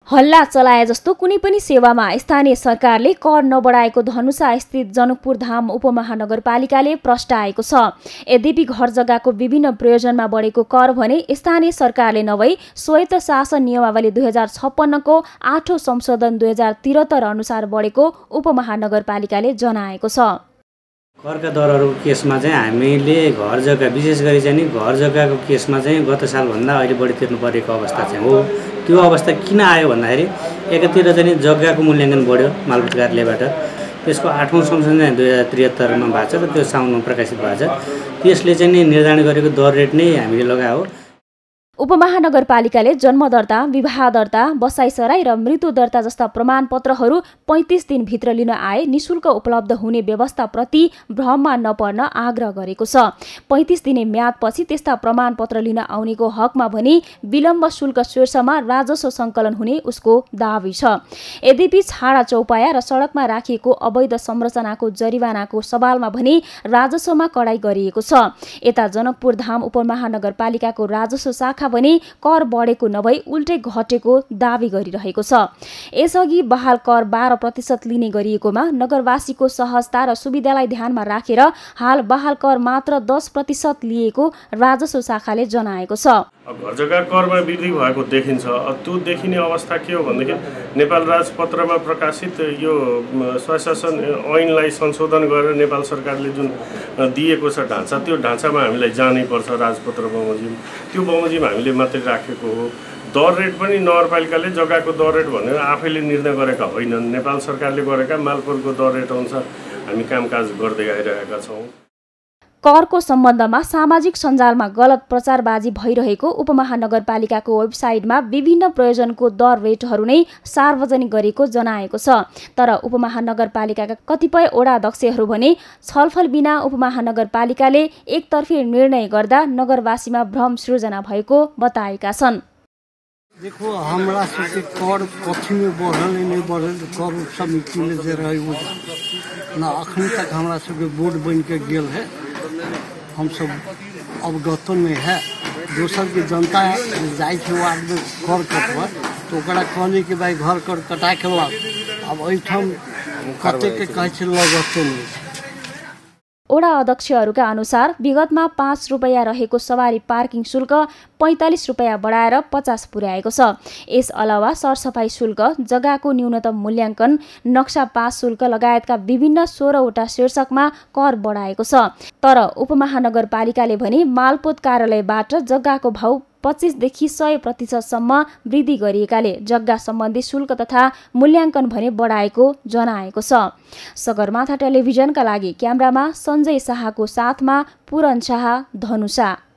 हल्ला चलाए जस्तो कुनै पनि सेवामा स्थानीय सरकारले कर नबढाएको धनुषा स्थित जनकपुर धाम उपमहानगरपालिकाले प्रस्ताएको छ। यद्यपि घर जग्गाको विभिन्न प्रयोजनमा बढेको कर भने स्थानीय सरकारले नभई स्वायत्त शासन नियमावली 2056 को 8औं संशोधन 2073 अनुसार बढेको उपमहानगरपालिकाले जनाएको छ। करका दरहरूको केसमा चाहिँ हामीले घर जग्गा विशेष गरी चाहिँ घर जग्गाको केसमा चाहिँ गत सालभन्दा अहिले बढी तिर्नु परेको अवस्था चाहिँ हो। त्यो अवस्था किन आयो भन्दाखेरि एकातिर चाहिँ जग्गाको मूल्याङ्कन बढ्यो मालपोत कार्यालयबाट, त्यसको 8औं संशोधन 2073 मा भएको छ र त्यो साउनमा प्रकाशित भएको छ। त्यसले चाहिँ निर्धारण गरेको दर रेट नै हामीले लगायो। उपमहानगरपालिकाले जन्म दर्ता, विवाह दर्ता, बसाइसराई र मृत्यु दर्ता जस्ता प्रमाणपत्रहरू 35 दिनभित्र लिन आए निशुल्क उपलब्ध हुने व्यवस्थाप्रति भ्रममा नपर्न आग्रह गरेको छ। 35 दिने म्यादपछि त्यस्ता प्रमाणपत्र लिन आउनेको हकमा भने विलम्ब शुल्क शीर्षमा राजस्व सङ्कलन हुने उसको दावी छ। यद्यपि छाडा चौपाया र सडकमा राखिएको अवैध संरचनाको जरिवानाको सवालमा भने राजस्वमा कडाई गरिएको छ। यता जनकपुर धाम उपमहानगरपालिकाको राजस्व शाखा भने कर बढेको नभई उल्टै घटेको दावी गरिरहेको छ। यसअघि बहाल कर 12% लिने गरिएकोमा नगरवासीको सहजता र सुविधालाई ध्यानमा राखेर हाल बहाल कर मात्र 10% लिएको राजस्व शाखाले जनाएको छ। घर जग्गा करमा वृद्धि भएको देखिन्छ। त्यो देखिने अवस्था के हो भनेदेखि नेपाल राजपत्रमा प्रकाशित यो स्वशासन ऐनलाई संशोधन गरेर नेपाल सरकारले जुन दिएको छ ढाँचा, त्यो ढाँचामा हामीलाई जानै पर्छ। राजपत्र बमोजिम त्यो बमोजिम हामीले मात्रै राखेको हो। दर रेट पनि नगरपालिकाले जग्गाको दर रेट भनेर आफैले निर्णय गरेका होइनन्। नेपाल सरकारले गरेका मालपोतको दर रेट अनुसार हामी कामकाज गर्दै आइरहेका छौँ। करको सम्बन्धमा सामाजिक सञ्जालमा गलत प्रचारबाजी भइरहेको उपमहानगरपालिकाको वेबसाइटमा विभिन्न प्रयोजनको दर रेटहरू नै सार्वजनिक गरेको जनाएको छ। तर उपमहानगरपालिकाका कतिपय वडाध्यक्षहरू भने छलफल बिना उपमहानगरपालिकाले एकतर्फी निर्णय गर्दा नगरवासीमा भ्रम सृजना भएको बताएका छन्। देखो हमरा सबके कर कथी में बढ़ल नहीं बढ़ल कर समिति में जे रहे ना अखन तक हमरा सबके बोर्ड बन के गेल है। हम सब अवगत में है। दोसर की जनता जाए वार्ड में कर कटवा तो ओकरा कहने के भाई घर कर कटा के ला अब एठम कते के कहे लगते नहीं। ओडा अध्यक्षहरूका अनुसार विगतमा 5 रुपैयाँ रहेको सवारी पार्किङ शुल्क 45 रुपैयाँ बढाएर 50 पुर्याएको छ। यस अलावा सरसफाई शुल्क, जग्गाको न्यूनतम मूल्याङ्कन, नक्सा पास शुल्क लगायतका विभिन्न 16 वटा शीर्षकमा कर बढाएको छ। तर उपमहानगरपालिकाले भने मालपोत कार्यालयबाट जग्गाको भाउ 25 देखि 100% सम्म वृद्धि गरिएकाले जग्गा सम्बन्धी शुल्क तथा मूल्याङ्कन भने बढाएको जनाएको छ। सगरमाथा टेलिभिजनका लागि क्यामेरामा सञ्जय शाहको साथमा पूरण शाह, धनुषा।